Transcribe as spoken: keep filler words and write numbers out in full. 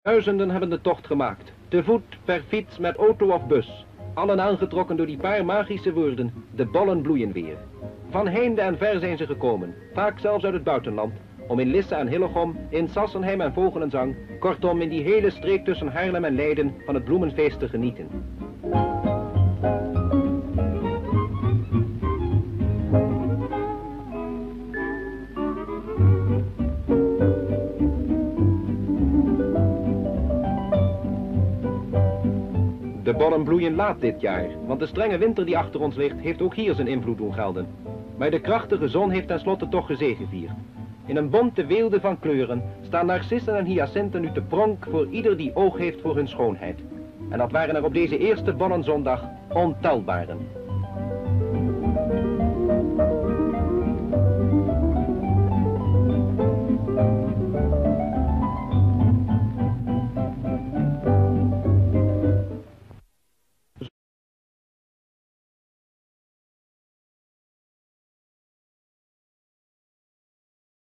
Duizenden hebben de tocht gemaakt. Te voet, per fiets, met auto of bus. Allen aangetrokken door die paar magische woorden. De bollen bloeien weer. Van heinde en ver zijn ze gekomen. Vaak zelfs uit het buitenland. Om in Lisse en Hillegom, in Sassenheim en Vogelenzang. Kortom in die hele streek tussen Haarlem en Leiden van het bloemenfeest te genieten. De bollen bloeien laat dit jaar, want de strenge winter die achter ons ligt heeft ook hier zijn invloed doen gelden. Maar de krachtige zon heeft tenslotte toch gezegevierd. In een bonte weelde van kleuren staan narcissen en hyacinten nu te pronk voor ieder die oog heeft voor hun schoonheid. En dat waren er op deze eerste bollenzondag ontelbaren.